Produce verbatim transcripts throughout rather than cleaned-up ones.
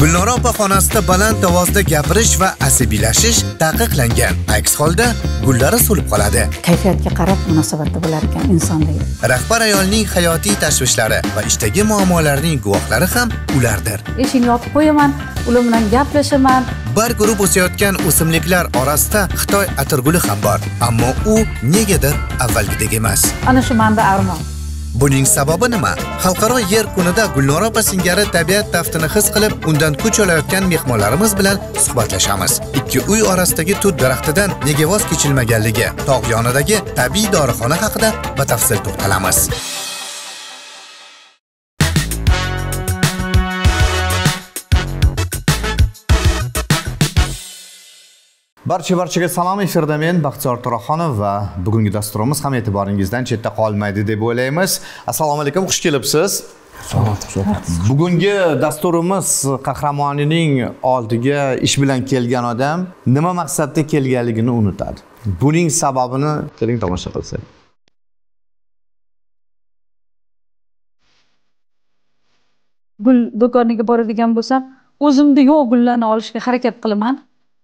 Gulnora opa xonasida baland ovozda gapirish va asabiylashish taqiqlangan. Aks holda gullari so'lib qoladi. Kayfiyatga qarab munosabatda bo'lar ekan insondagi. Rahbar ayolning hayotiy tashvishlari va ishdagi muammolarining guvohlari ham ulardir. Eshikni yopib qo'yaman, ular bilan gaplashaman. Barg urib o'sayotgan o'simliklar orasida Xitoy atirguli ham bor, ammo u negadir avvalgidek emas. Ana shu menda armon. Buning sababi nima? Xalqaro yer kunida Gulnora opa singari tabiat taftini his qilib, undan kuch olayotgan mehmonlarimiz bilan suhbatlashamiz. Ikki uy orasidagi tut daraxtidan nega voz kechilmaganligi, tog' yonidagi tabiiy dorixona haqida batafsil to'xtalamiz. Barcha-barchaga salom, efirda men Baxtiyor To'raxonov va bugungi dasturimiz ham e'tiboringizdan chetda qolmaydi deb o'ylaymiz. Assalomu alaykum, xush kelibsiz. Bugungi dasturimiz qahramonining oldiga ish bilan kelgan odam nima maqsadda kelganligini unutadi. Buning sababini keling tomosha qilsak. Gul do'koniga boradigan bo'lsam, o'zimda yo'q gullarni olishga harakat qilaman.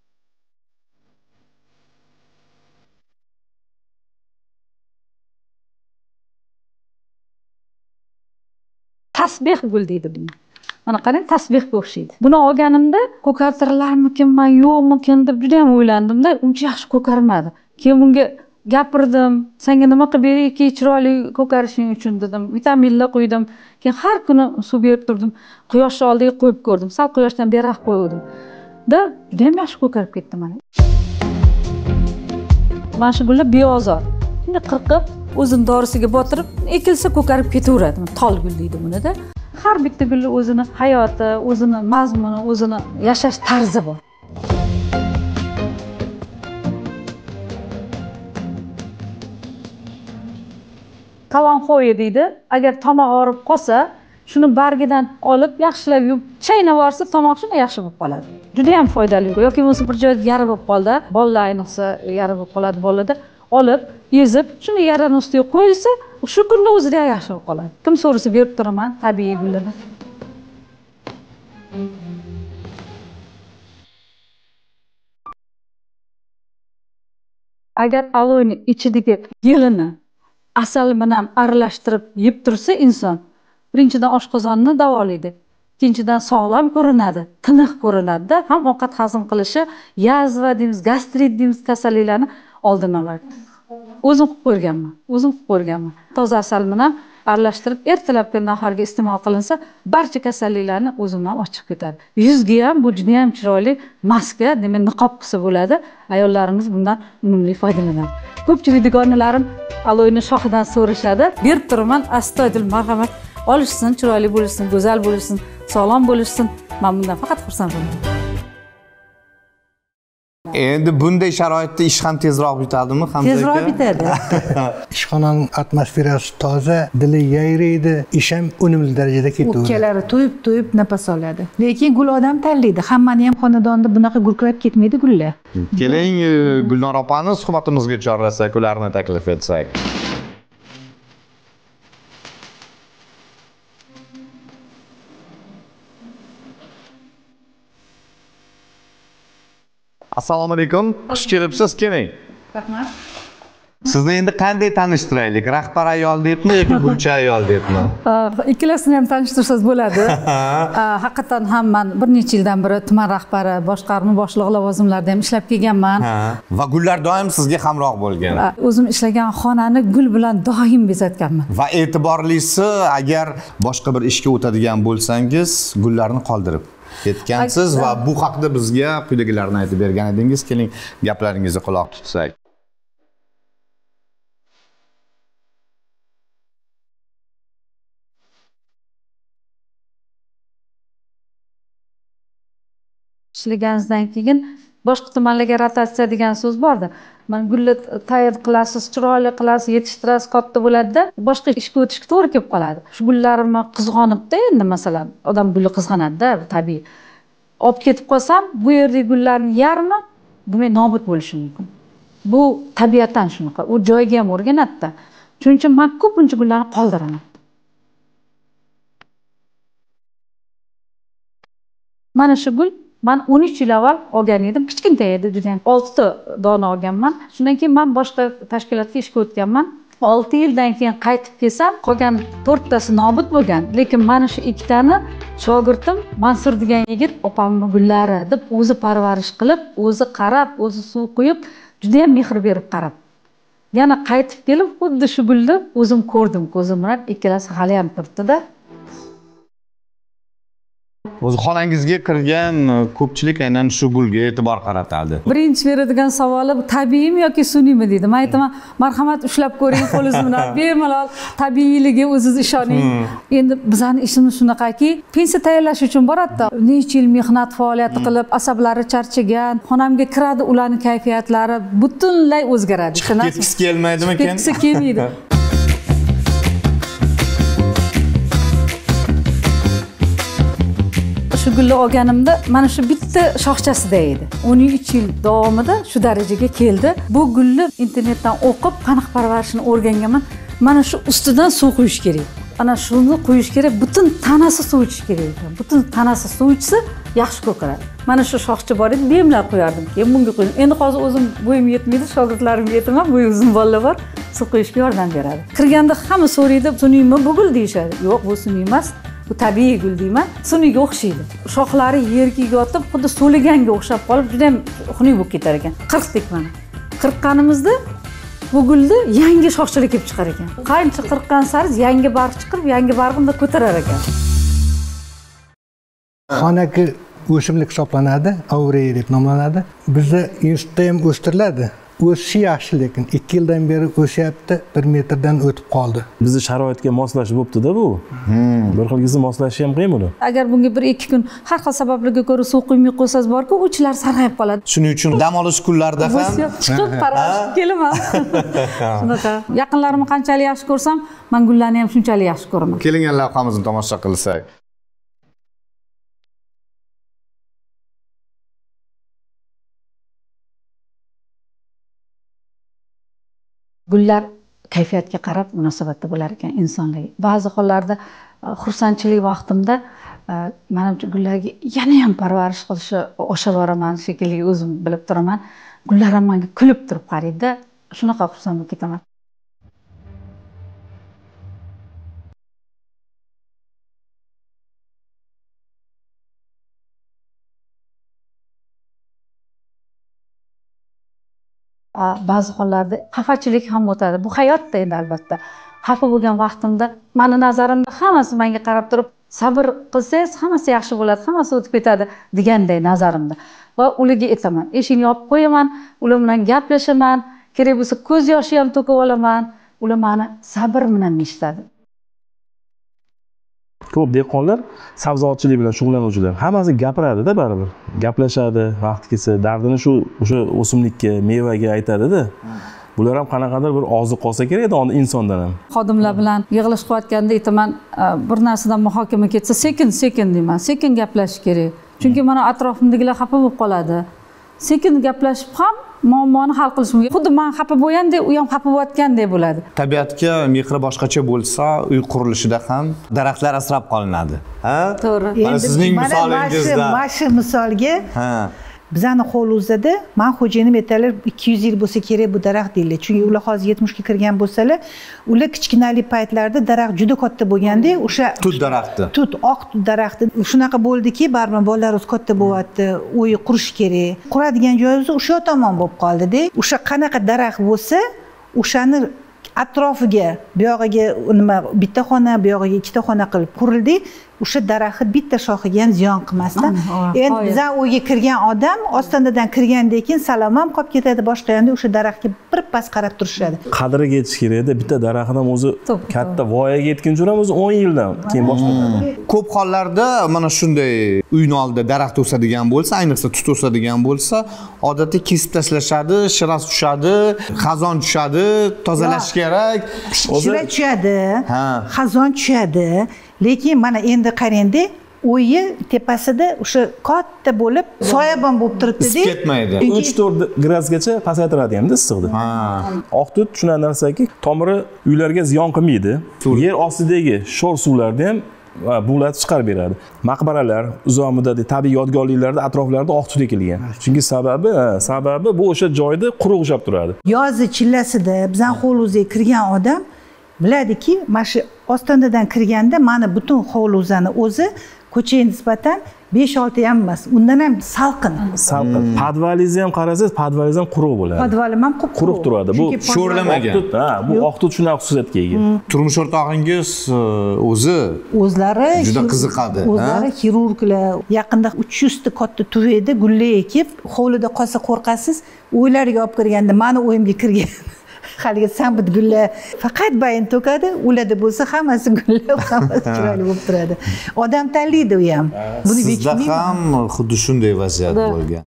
Tasbih gul deydi buni. Mana qarang, tasbihga o'xshaydi. Buni olganimda ko'kartirlarmikinman, yo'qmikin deb juda ham o'ylandim-da, uncha yaxshi ko'karmadi. Keyin bunga gapirdim, senga nima qilib berayki, chiroyli ko'karishing uchun dedim. Vitaminlar quydim. Keyin har kuni suv berib turdim. Quyoshni oldiga qo'yib ko'rdim. Sal quyoshdan beriroq qo'ydim. Da juda ham yaxshi ko'karib ketdi mana. Mana shu gullar beozor. Shuni qirqib o'zini dorisiga botirib, ekilsa ko'karib ketaveradi. Tol gul deydi buni-da. Har bitta gulni o'zini hayoti, o'zini mazmuni, o'zini yashash tarzi bor. Qavanxo'yi deydi. Agar tomoq og'rib qolsa, shuni bargidan olib, yaxshilab yuvib, chaynab olsa, tomoq shuna yaxshi bo'lib qoladi. Juda ham foydali. Yoki bo'lmasa bir joyda yara bo'lib qoldi, bolalar ayniqsa yara bo'lib qoladi bolalarda. Olib, yezib, shuni yarani ustiga qo'yilsa, shu kunning o'zida yaxshi bo'lib qoladi. Kim so'rasa berib turaman, tabiiy gullarni. Agar aloyni ichidagi yelini asal bilan aralashtirib yeb tursa inson, birinchidan oshqozonni davolaydi. Ikkinchidan sog'lom ko'rinadi, tiniq ko'rinadi-da, ham ovqat hazm qilishi, yazva deymiz, gastrit deymiz kasalliklarni oldini oladi. O'zim qilib ko'rganman, o'zim qilib ko'rganman. Toza asal bilan aralashtirib ertalabki naharga iste'mol qilinsa, barcha kasalliklarni o'zimdan ochib ketadi. Yuzga ham bu juda ham chiroyli maska, demak niqob qilsa bo'ladi. Ayollarimiz bundan unumli foydalanadi. Ko'pchilik dugonalarim aloyni shoxidan so'rashadi. Berib turaman, astoydil marhamat, olishsin, chiroyli bo'lishsin, go'zal bo'lishsin, sog'lom bo'lishsin. Men bundan faqat xursand bo'laman. Endi bunday sharoitda ish ham tezroq bitadimi? Tezroq bitadi. Ishxonaning atmosferasi toza, dili yayraydi, ish ham unumli darajada ketaveradi. Ukkalari to'yib-to'yib nafas oladi. Lekin gul odam tanlaydi. Hammani ham xonadonda bunaqa gurkirab ketmaydi gullar. Keling, Gulnora opani suhbatimizga chorlasak, ularni taklif etsak. Assalomu alaykum. Xush kelibsiz, keling. Rahmat. Sizni endi qanday tanishtiraylik? Rahbar ayol debmi yoki gulchi ayol debmi? Ikkalasini ham tanishtirsangiz bo'ladi. Haqiqatan ham men bir necha yildan beri tuman rahbari, boshqarma boshlig'i lavozimlarida ham ishlab kelganman. Va gullar doim sizga hamroh bo'lgan. O'zim ishlagan xonani gul bilan doim bezatganman. Va e'tiborlisi, agar boshqa bir ishga o'tadigan bo'lsangiz, gullarni qoldirib ketgansiz va bu haqda bizga quyidagilarni aytib bergan edingiz. Keling, gaplaringizni quloq tutsak. Ishlaganingizdan keyin boshqa tumanlarga rotatsiya degan so'z bordi. Men gulni tayyor qilasiz, chiroyli qilasiz, yetishtirasiz, katta bo'ladi-da, boshqa ishga o'tishga to'g'ri kelib qoladi. Shu gullarimni qizg'onibdi endi, masalan, odam gulni qizg'anadi-da, tabiiy. Olib ketib qolsam, bu yerdagi gullarning yarmi demak nobud bo'lishi mumkin. Bu tabiatdan shunaqa. U joyiga ham o'rganadi-da. Shuning uchun men ko'pincha gullarni qoldiraman. Mana shu gul men o'n uch yil avval olgan edim. Kichkinta edi, juda ham. olti ta dona olganman. Shundan keyin men boshqa tashkilotga ishga o'tganman. olti yildan keyin qaytib kelsam, qolgan to'rttasi nobud bo'lgan. Lekin mana shu ikkitani shogirdim Mansur degan yigit opamning gullari deb o'zi parvarish qilib, o'zi qarab, o'zi suv quyib, juda ham mehr berib qarab. Yana qaytib kelib, xuddi shu gulni o'zim ko'rdim ko'zim bilan, ikkalasi hali ham turibdi-da. O'zi xonangizga kirgan ko'pchilik aynan shu gulga e'tibor qaratadi. Birinchi beradigan savoli tabiiymi yoki sun'iymi deydi. Men aytaman, marhamat ushlab ko'ring qo'lingiz bilan, bemalol tabiiyligi o'zingiz ishoning. Endi bizning ishimiz shunaqaki, pensiya tayyorlash uchun boradi-da. Necha yil mehnat faoliyati qilib, asablari charchagan, xonamga kiradi, ularning kayfiyatlari butunlay o'zgaradi. Ketgisi kelmaydimi ekan? Ketgisi kelmaydi. Shu gulni olganimda mana shu bitta shoxchasida edi. o'n uch yil davomida shu darajaga keldi. Bu gulni internetdan o'qib, qanaq parvarishini o'rganganman. Mana shu ustidan suv quyish kerak. Ana shuni quyish kerak, butun tanasi suv ichish kerak ekan. Butun tanasi suv ichsa yaxshi ko'karadi. Mana shu shoxcha bor edi, bemalol qo'yardim. Keyin bunga qo'ydim. Endi hozir o'zim bo'yim yetmaydi, shogirdlarimga aytaman, bo'yi uzun bolalar bor, suv quyishga yordam beradi. Kirganda hamma so'raydi, sun'iymi bu gul deyishadi. Yo'q, bu sun'iy emas. Bu tabiiy gul deyman. Sun'iyga o'xshaydi. Shoxlari yerga yotib, xuddi so'liganga o'xshab qolib, juda ham xunuk bo'lib ketar ekan. qirqdik mana. Qirqqanimizda bu gulni yangi shoxchalar kelib chiqar ekan. Qancha qirqqan sari yangi barg chiqib, yangi barg'ini ko'tarar ekan. Xonaki o'simlik hisoblanadi, aurey deb nomlanadi. Bizda institutda ham o'stiriladi. O'sishi yaxshi, lekin ikki yildan beri o'syapti, bir metrdan o'tib qoldi. Bizni sharoitga moslashib bo'pti-da bu. Bir xilgizni moslashish ham qiyin buni. Agar bunga bir ikki kun har xil sabablarga ko'ra suv quymay qo'ysangiz borku, uchlar sarg'ayib qoladi. Shuning uchun dam olish kunlarida ham chiqib parvarishga kelaman. Shunaqa. Yaqinlarimni qanchalik yaxshi ko'rsam, men gullarni ham shunchalik yaxshi ko'raman. Kelingan lavhamizni tomosha qilsak. Gullar kayfiyatga qarab munosabatda bo'lar ekan insonlarga. Ba'zi hollarda xursandchilik vaqtimda menimcha gullarga yana ham parvarish qilishni o'sha boraman shekilli o'zim bilib turaman. Gullar ham menga kulib turib qaraydi. Shunaqa xursand bo'lib ketaman. Ba'zi hollarda xafachilik ham o'tadi. Bu hayotda endi albatta. Xafa bo'lgan vaqtimda, meni nazarimda hammasi menga qarab turib, sabr qilsangiz hammasi yaxshi bo'ladi, hammasi o'tib ketadi deganday nazarimda. Va ularga aytaman, eshikni yopib qo'yaman, ular bilan gaplashaman, kerak bo'lsa ko'z yoshi ham to'kib olaman. Ular meni sabr bilan eshitadi. Ko'p dehqonlar sabzavotchilik bilan shug'ullanuvchilar hammasi gapiradi-da baribir. Gaplashadi, vaqti kelsa dardini shu o'sha o'simlikka, mevaga aytadi-da. Bular ham qanaqadir bir oziq qolsa kerak-da onda insondan ham. Xodimlar bilan yig'ilish qilayotganda aytaman, bir narsadan muhokama ketsa, sekin-sekin deyman, sekin gaplashish kerak. Chunki mana atrofimdagilar xafa bo'lib qoladi. Sekin gaplashib ham muammoni hal qilish mumkin. Xuddi men xafa bo'lgandek, u ham xafa bo'layotgandek bo'ladi. Tabiatga mehri boshqacha bo'lsa, uy qurilishida ham daraxtlar asrab qolinadi. Ha? To'g'ri. Mana sizning misolingizda. Mana shu misolga ha. Bizani hovlimizda men xo'jayinim aytadilar ikki yuz yil bo'lsa kerak bu daraxt deydilar. Chunki ular hozir yetmishga kirgan bo'lsalar, ular kichkinalik paytlarida daraxt juda katta bo'lganda, o'sha tut daraxti. Tut, oq tut daraxti shunaqa bo'ldiki, baribir bolalarimiz katta bo'lyapti, uyi qurish kerak. Quradigan joyimiz o'sha tomon bo'lib qoldi-da. O'sha qanaqa daraxt bo'lsa, o'shani atrofiga, bu yog'iga nima bitta xona, bu yog'iga ikkita xona qilib qurildi. O'sha daraxt bitta shoxiga ham ziyon qilmasdan. Endi bizdan uyga kirgan odam ostondadan kirgandan keyin salom ham qolib ketadi, boshqa yoqda o'sha daraxtga bir pas qarab turishadi. Qadriga yetish kerak-da, bitta daraxt ham o'zi katta voyaga yetguncha ham o'zi o'n yildan keyin boshlanadi. Ko'p hollarda mana shunday uyning oldida daraxt o'sadigan bo'lsa, ayniqsa tut o'sadigan bo'lsa, odatda kesib tashlashadi, shiras tushadi, xazon tushadi, tozalash kerak. Shira tushadi, xazon tushadi. Lekin mana endi qarangda, o'yi tepasida o'sha katta bo'lib, soyabon bo'lib turibdi-da. Isib ketmaydi. uch to'rt gradusgacha pasaytiradi ham-da issiqni. Ha. Oq tut shunaqa narsaki, tomiri uylarga ziyon qilmaydi. Yer ostidagi sho'r suvlarni ham bug'latib chiqarib beradi. Maqbaralar, uzoq muddatli tabiiy yodgorliklarda atroflarida oq tut ekilgan. Chunki sababi, sababi bu o'sha joyda quruq ushlab turadi. Yozi chillasida bizning hovlimizga kirgan odam biladiki, mana shu ostondadan kirganda mana butun hovlimizni o'zi ko'chaga nisbatan besh olti ham emas, undan ham salqin. Salqin. Podvalingizni ham qarasangiz, podvalingiz ham quruq bo'ladi. Podvalim ham quruq turadi. Bu sho'rlamagan. Ha, bu oq tut shunaqa xususiyatga ega. Turmush o'rtog'ingiz o'zi o'zlari juda qiziqadi. O'zlari xirurglar. Yaqinda uch yuz ta katta tuveda gullar ekib, hovlida qolsa qo'rqasiz, uylariga olib kirganda mani o'yimga kirgan. Haligi sambit gullar faqat bayin to'kadi, ularda bo'lsa hammasi gullar, hammasi chiroyli bo'lib turadi. Odam tanlaydi u ham. Buni sizda ham xuddi shunday vaziyat bo'lgan.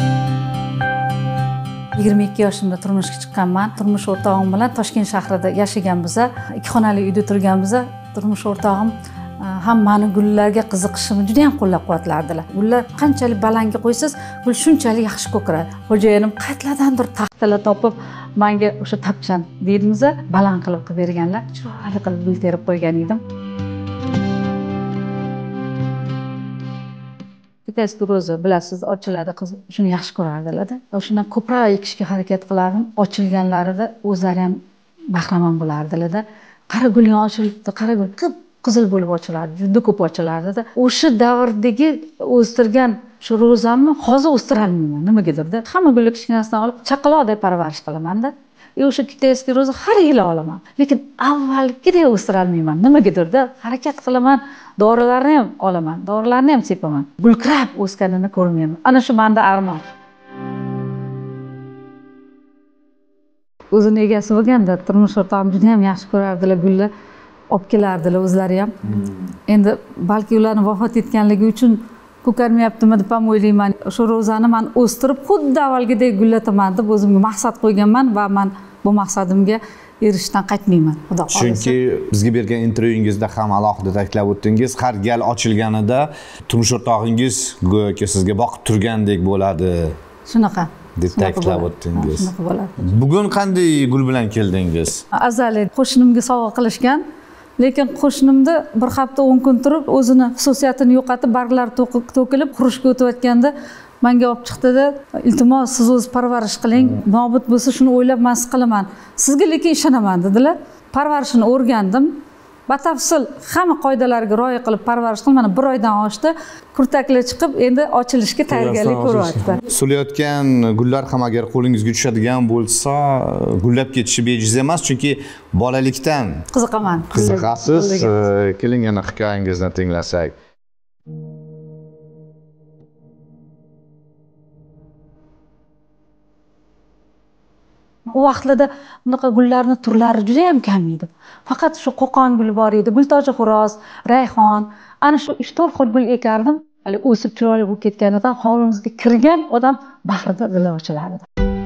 yigirma ikki yoshimda turmushga chiqqanman. Turmush o'rtog'im bilan Toshkent shahrida yashaganmiz. Ikki xonali uyda turganmiz. Turmush o'rtog'im ham meni gullarga qiziqishimni juda ham qo'llab-quvvatlardilar. Gullar qanchalik balandga qo'ysangiz, gul shunchalik yaxshi ko'karadi. Xo'jayinim qayerlardandir taxtalar topib, menga o'sha tapchan deydimiz, baland qilib qilib berganlar. Chiroyli qilib gul terib qo'ygan edim. Bittasi roza bilasiz, ochiladi, qiz shuni yaxshi ko'rardilar-da. O'shandan ko'proq ekishga harakat qilardim. Ochilganlarida o'zlari ham bahramand bo'lardilar-da. Qara gul ochilibdi, qara gul qizil bo'lib ochilardi, juda ko'p ochilardi-da. O'sha davrdagi o'stirgan shu ro'zamni hozir o'stira olmayman, nimagadir-da. Hamma gulni kichkinasidan olib chaqaloqdek parvarish qilaman-da. E o'sha kichkinasi ro'za har yili olaman. Lekin avvalgidek o'stira olmayman, nimagadir-da. Harakat qilaman, dorilarni ham olaman, dorilarni ham sepaman. Gulkirab o'sganini ko'rmayman. Ana shu menda armon. O'zini egasi bo'lganda turmush o'rtog'im juda ham yaxshi ko'rardilar gulni. Olib kelardilar o'zlari ham. Endi balki ularni vafot etganligi uchun ko'karmayaptimi deb ham o'ylayman. O'sha ro'zani men o'stirib, xuddi avvalgidek gullataman deb o'zimga maqsad qo'yganman va men bu maqsadimga erishishdan qaytmayman. Xudo xolasa. Chunki bizga bergan intervyungizda ham alohida ta'kidlab o'tdingiz, har gal ochilganida turmush o'rtog'ingiz go'yoki sizga boqib turgandek bo'ladi. Shunaqa deb ta'kidlab o'tdingiz. Shunaqa bo'ladi. Bugun qanday gul bilan keldingiz? Azaliy qo'shnimga sovg'a qilishgan. Lekin qo'shnimda bir hafta o'n kun turib, o'zini xususiyatini yo'qotib, barglari to'kilib, qurishga o'tayotganda menga olib chiqdi-da, iltimos siz o'z parvarish qiling, nobud bo'lsa shuni o'ylab men qilaman. Sizga lekin ishonaman dedilar. Parvarishini o'rgandim. Batafsil hamma qoidalarga rioya qilib parvarish qilib, mana bir oydan oshdi. Kurtaklar chiqib, endi ochilishga tayyorgarlik ko'ryapti. So'layotgan gullar ham agar qo'lingizga tushadigan bo'lsa, gullab ketishi bejiz emas, chunki bolalikdan qiziqaman. Qiziqasiz. Keling yana hikoyangizni tinglasak. U vaqtlarda bunaqa gullarning turlari juda ham kam edi. Faqat shu qo'qon guli bor edi, gultoji xo'roz, rayhon, ana shu uch to'rt xil gul ekardim. Hali o'sib chiroyli bo'lib ketganidan hovlimizga kirgan odam bag'rida gul ochilardi.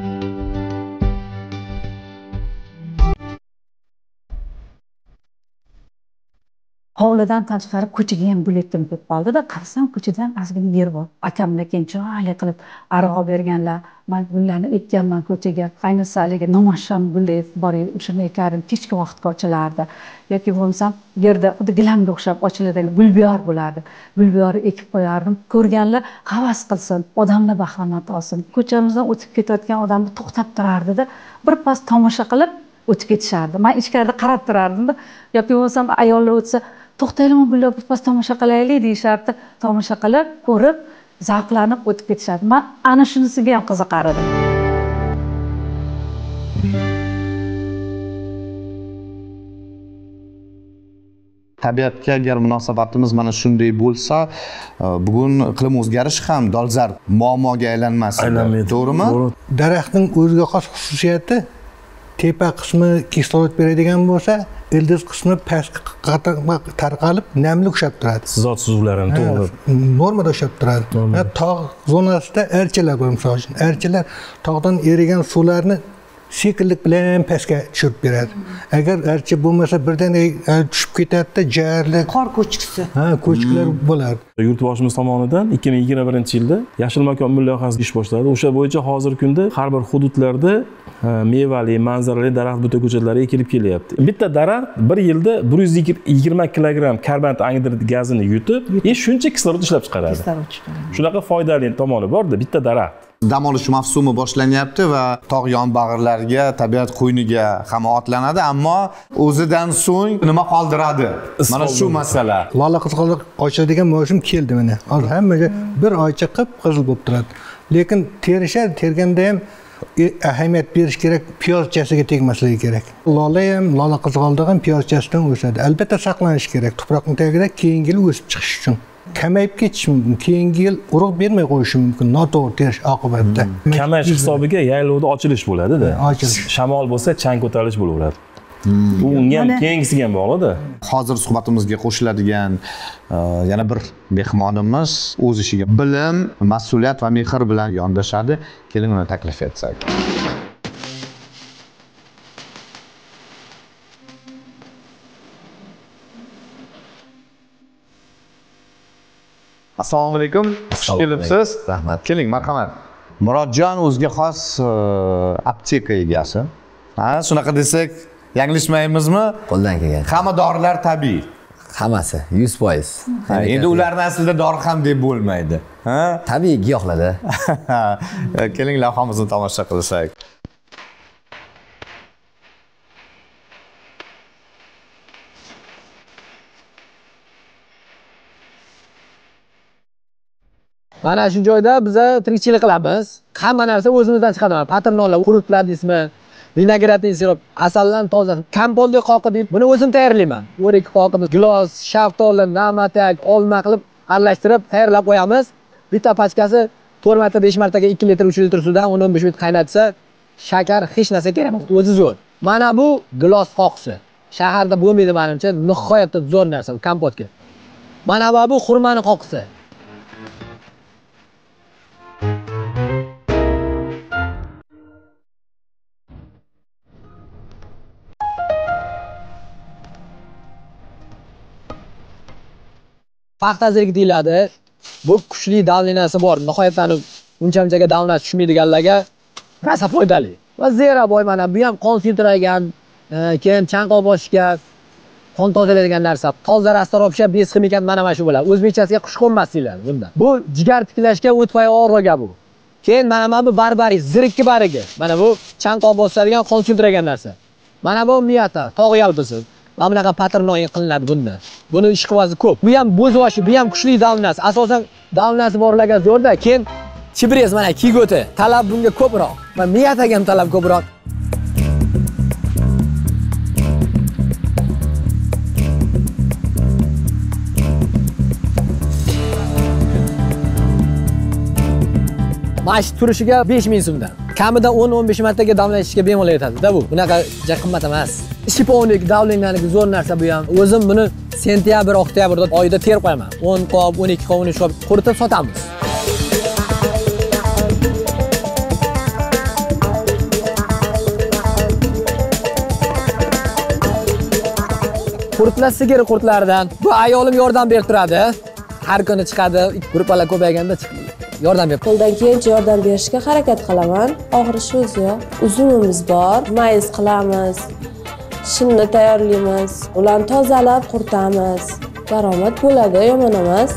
Hovlidan tashqari ko'chaga ham gul ekdim deb qoldi-da, qarasam ko'chadan ozgina yer bor. Akamlar keyin chiroyli qilib arg'o berganlar. Men gullarni ekkanman ko'chaga. Ayniqsa haligi nomasham gullar bor edi, o'shani ekardim, kechki vaqtga ochilardi. Yoki bo'lmasam yerda xuddi gilamga o'xshab ochiladigan gulbiyor bo'lardi. Gulbiyorni ekib qo'yardim. Ko'rganlar havas qilsin, odamlar bahramand olsin. Ko'chamizdan o'tib ketayotgan odamni to'xtab turardi-da, bir pas tomosha qilib o'tib ketishardi. Men ichkarida qarab turardim-da. Yoki bo'lmasam ayollar o'tsa, to'xtaylik, gullar bir pas tomosha qilaylik deyishardi. Tomosha qilib, ko'rib, zavqlanib o'tib ketishardi. Men ana shunisiga ham qiziqar edim. Tabiatga agar munosabatimiz mana shunday bo'lsa, bugun iqlim o'zgarishi ham dolzarb muammoga aylanmasin. To'g'rimi? Daraxtning o'ziga xos xususiyati tepa qismi kislorod beradigan bo'lsa, ildiz qismi pastga tarqalib, namlik ushlab turadi. Zot suzuvlarini to'g'ri. Normada ushlab turadi. Tog' zonasida archalar bor, misol uchun. Archalar tog'dan erigan suvlarni sekinlik bilan pastga tushirib beradi. Agar archa bo'lmasa birdan tushib ketadi-da, jarlik, qor ko'chkisi. ha, ko'chkilar bo'ladi. Yurtboshimiz tomonidan ikki ming yigirma birinchi yilda Yashil makon loyihasi ish boshladi. O'sha bo'yicha hozirgi kunda har bir hududlarda mevali, manzarali daraxt buta ko'chatlari ekilib kelyapti. Bitta daraxt bir yilda bir yuz yigirma kilogramm karbonat angidrid gazini yutib, e shuncha kislorod ishlab chiqaradi. Shunaqa foydali tomoni bor-da bitta daraxt. Dam olish mavsumi boshlanyapti va tog' yonbag'irlarga, tabiat qo'yniga hamma otlanadi, ammo o'zidan so'ng nima qoldiradi? Mana shu masala. Lola qizg'aldoq ochadigan mavsum keldi mana. Hozir hammaga bir oycha qip-qizil bo'lib turadi. Lekin terishadi, terganda ham ahamiyat berish kerak, piyochasiga tegmasligi kerak. Lola ham, lola qizg'aldoq ham piyochasidan o'sadi. Albatta saqlanish kerak, tuproqning tagida keyingi yil o'sib chiqish uchun. Kamayib ketishi mumkin, keyingi yil urug' bermay qo'yishi mumkin, noto'g'ri terish oqibatida. Kamayish hisobiga yaylovda ochilish bo'ladi-da. Ochilish. Shamol bo'lsa, chang ko'tarilish bo'laveradi. Bu unga ham keyingisiga ham bog'liq-da. Hozir suhbatimizga qo'shiladigan yana bir mehmonimiz o'z ishiga bilim, mas'uliyat va mehr bilan yondashadi. Keling uni taklif etsak. Assalomu alaykum. Xush kelibsiz. Rahmat. Keling, marhamat. Murodjon o'ziga xos apteka egasi. Ha, shunaqa desak, yanglishmaymizmi? Qo'ldan kelgan. Hamma dorilar tabiiy. Hammasi yuz foiz. Endi ularni aslida dori ham deb bo'lmaydi. Ha? Tabiiy giyohlarda. Keling, lavhamizni tomosha qilsak. Mana shu joyda biz tirikchilik qilamiz. Hamma narsa o'zimizdan chiqadi. Patronlar, qurutlar deysizmi, vinogradni sirop, asaldan toza, kompotli qoqib deb buni o'zim tayyorlayman. O'rik qoqib, gilos, shaftoli, na'matak, olma qilib aralashtirib tayyorlab qo'yamiz. Bitta pachkasi to'rt marta besh martaga ikki litr uch litr suvdan o'n o'n besh minut qaynatsa, shakar hech narsa kerak emas, o'zi zo'r. Mana bu gilos qoqisi. Shaharda bo'lmaydi menimcha, nihoyatda zo'r narsa kompotga. Mana bu xurmani qoqisi. Paxtazirlik deyiladi. Bu kuchli davlenasi bor. Nihoyatdan uncha-munchaga davlat tushmaydiganlarga rosa foydali. Va zero boy mana bu ham qon suyultiradigan, keyin chanqoq bosishga, qon tozalaydigan narsa. Toza rastorobsha besximikan mana mana shu bo'ladi. O'zbekchasiga qush qo'nmas deyiladi bunda. Bu jigar tiklashga o'tpay og'riga bu. Keyin mana mana bu barbari, zirikki barigi. Mana bu chanqoq bosadigan, qon suyultiradigan narsa. Mana bu miyata, tog' yalpisi. Mana bunaqa patrnoy qilinadi bunda. Buni ishqibozi ko'p. Bu ham bo'zvoshi, bu ham kuchli davnasi. Asosan davnasi borlarga zo'rda. Keyin chibrez mana kigoti, talab bunga ko'proq. Va miyataga ham talab ko'proq. Mash turishiga besh ming so'mdan. Kamida o'n o'n besh martaga damlatishga bemalol yetadi-da bu. Bunaqa ja qimmat emas. Shipovnik, davlenganligi zo'r narsa bu ham. O'zim buni sentyabr, oktyabrda oyida terib qo'yaman. o'n qop, o'n ikki qop, o'n uch qop quritib sotamiz. Qurtlar sigir qurtlaridan. Bu ayolim yordam berib turadi. Har kuni chiqadi, gruppalar ko'payganda yordam berib. Qo'ldan kelgancha yordam berishga harakat qilaman. Oxiri shu o'zi. Uzumimiz bor, mayiz qilamiz. Shinni tayyorlaymiz. Ularni tozalab quritamiz. Daromad bo'ladi, yomon emas.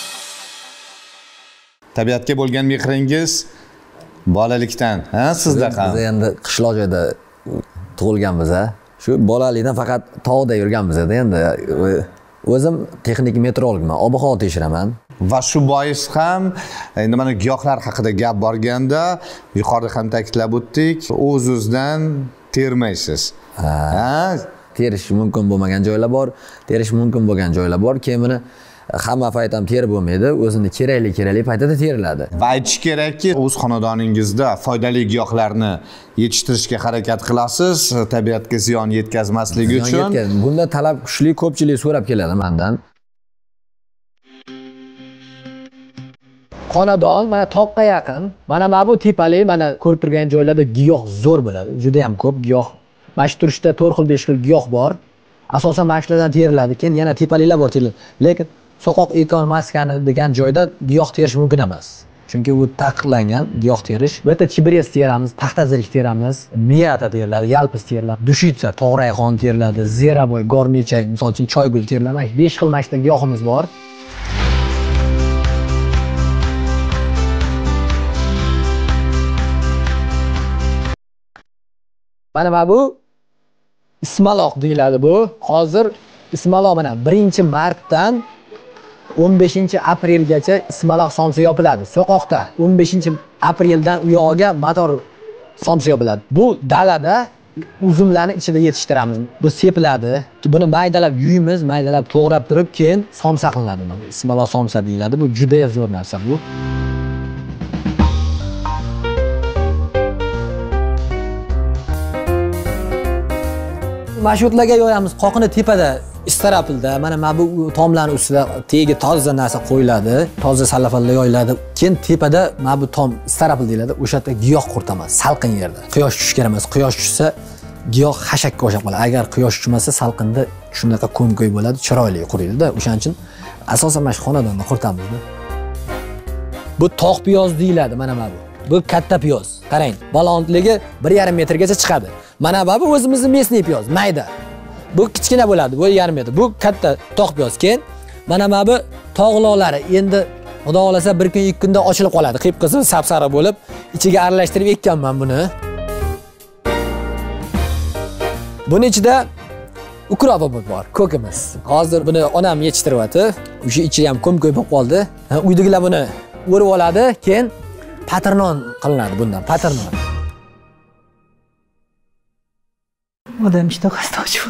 Tabiatga bo'lgan mehringiz bolalikdan, ha, sizda ham. Biz endi qishloq joyda tug'ilganmiz, ha. Shu bolalikdan faqat tog'da yurganmiz-da endi. O'zim texnik meteorologman, ob-havo tekshiraman. Va shu bois ham endi mana giyohlar haqida gap borganda, yuqorida ham ta'kidlab o'tdik, o'z-o'zidan termaysiz. Ha, terish mumkin bo'lmagan joylar bor, terish mumkin bo'lgan joylar bor. Keyin buni hamma payt ham terib bo'lmaydi, o'zini kerakli kerakli paytida teriladi. Va aytish kerakki, o'z xonadoningizda foydali giyohlarni yetishtirishga harakat qilasiz, tabiatga ziyon yetkazmasligi uchun. Bunda talab kuchli, ko'pchilik so'rab keladi mendan. xonadon mana toqqa yaqin. Mana mana bu tepalik, mana ko'rib turgan joylarda giyoh zo'r bo'ladi. Juda ham ko'p giyoh. Mana shu turishda to'rt xil besh xil giyoh bor. Asosan mana shulardan teriladi. Keyin yana tepaliklar bor teriladi. Lekin soqoq ekon maskani degan joyda giyoh terish mumkin emas. Chunki u taqiqlangan giyoh terish. Bu yerda chibrez teramiz, taxtazirik teramiz, miyata teriladi, yalpiz teriladi, dushitsa, tog'rayxon teriladi, zeraboy, gornechak, misol uchun choygul teriladi. besh xil mashta giyohimiz bor. Mana mana bu ismaloq deyiladi bu. Hozir ismaloq mana birinchi martdan o'n beshinchi aprelgacha ismaloq somsa yopiladi. So'qoqda o'n beshinchi apreldan u yog'iga motor somsa yopiladi. Bu dalada uzumlarni ichida yetishtiramiz. Bu sepiladi. Buni maydalab yuymiz, maydalab to'g'rab turib, keyin somsa qilinadi. Ismaloq somsa deyiladi. Bu juda zo'r narsa bu. Mashhurlarga yoyamiz. Qoqini tepada istarapilda mana mana bu tomlarning ustida tegi toza narsa qo'yiladi, toza salafallar yoyiladi. Keyin tepada mana bu tom istarapil deyiladi. O'sha yerda giyoh qurtamiz, salqin yerda. Quyosh tush kerak emas. Quyosh tushsa giyoh hashakka o'xshab qoladi. Agar quyosh tushmasa salqinda shunaqa ko'm-ko'y bo'ladi, chiroyli quriydi-da. O'shaning uchun asosan mana shu xonadonda qurtamiz. Bu tog' piyoz deyiladi mana mana bu. Bu katta piyoz. Qarang, balandligi bir yarim metrgacha chiqadi. Mana bu o'zimizning mesniy piyoz, mayda. Bu kichkina bo'ladi, bu yarim metr. Bu katta tog' piyoz. Keyin mana mana bu tog'loqlari endi Xudo xolasa bir kun ikki kunda ochilib qoladi. Qip-qizil sap-sariq bo'lib, ichiga aralashtirib ekkanman buni. Buni ichida ukropimiz bor, ko'kimiz. Hozir buni onam yetishtiryapti. O'sha ichi ham ko'm-ko'y bo'lib qoldi. Uydagilar buni o'rib oladi, keyin patirnon qilinadi bundan, patirnon. Odam ishtahasi ochib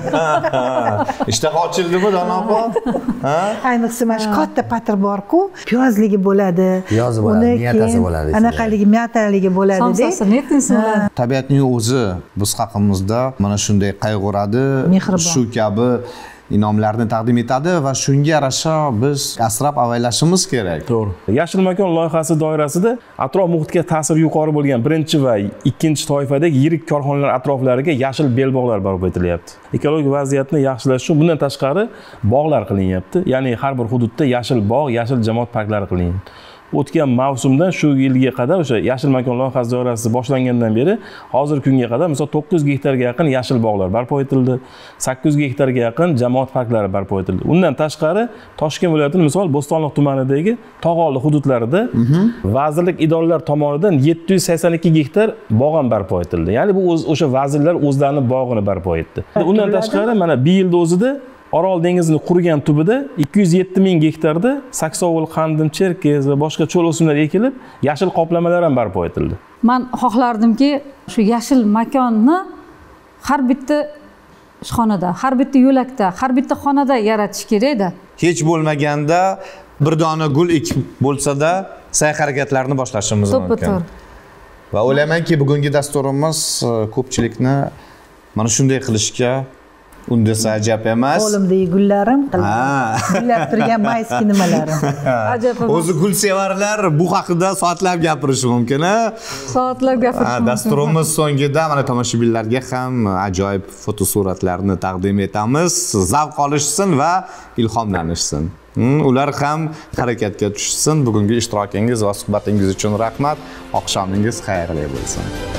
bo'ladi. Ishtaha ochildimi, Dona opa? Ha? Ayniqsa mana shu katta patir bor-ku, piyozligi bo'ladi. Piyozi bo'ladi, miyatasi bo'ladi. Anaqaligi, miyataligi bo'ladi-da. Somsasini aytinglar. Tabiatning o'zi biz haqimizda mana shunday qayg'uradi, shu kabi inomlarni taqdim etadi va shunga yarasha biz asrab avaylashimiz kerak. To'g'ri. Yashil makon loyihasi doirasida atrof muhitga ta'sir yuqori bo'lgan birinchi va ikkinchi toifadagi yirik korxonalar atroflariga yashil belbog'lar barpo etilyapti. Ekologik vaziyatni yaxshilash uchun bundan tashqari bog'lar qilinyapti. Ya'ni har bir hududda yashil bog', yashil jamoat parklari qilinyapti. O'tgan mavsumdan shu yilga qadar o'sha yashil makon loyihasi doirasida boshlangandan beri hozirgi kunga qadar misol to'qqiz gektarga yaqin yashil bog'lar barpo etildi, sakkiz gektarga yaqin jamoat parklari barpo etildi. Undan tashqari Toshkent viloyatining misol Bo'stonliq tumanidagi tog'olli hududlarida vazirlik idoralari tomonidan yetti yuz sakson ikki gektar bog' ham barpo etildi. Ya'ni bu o'sha vazirlar o'zlarining bog'ini barpo etdi. Undan tashqari mana bir yilda o'zida Orol dengizining qurigan tubida ikki yuz yetti ming gektarda saksovul, qandim, cherkez va boshqa cho'l o'simlar ekilib, yashil qoplamalar ham barpo etildi. Men xohlardimki, shu yashil makonni har bitta ishxonada, har bitta yo'lakda, har bitta xonada yaratish kerak-da. Hech bo'lmaganda bir dona gul ekib bo'lsa-da, sa'y-harakatlarni boshlashimiz mumkin. Va o'ylaymanki, bugungi dasturimiz ko'pchilikni mana shunday qilishga undasa ajab emas. Qo'limdagi gullarim, gullab turgan mayski nimalarim. Ajab emas. O'zi gul sevarlar bu haqida soatlab gapirishi mumkin, ha? Soatlab gapirish mumkin. Dasturimiz so'ngida mana tomoshabinlarga ham ajoyib fotosuratlarni taqdim etamiz. Zavq olishsin va ilhomlanishsin. Ular ham harakatga tushsin. Bugungi ishtirokingiz va suhbatingiz uchun rahmat. Oqshomingiz xayrli bo'lsin.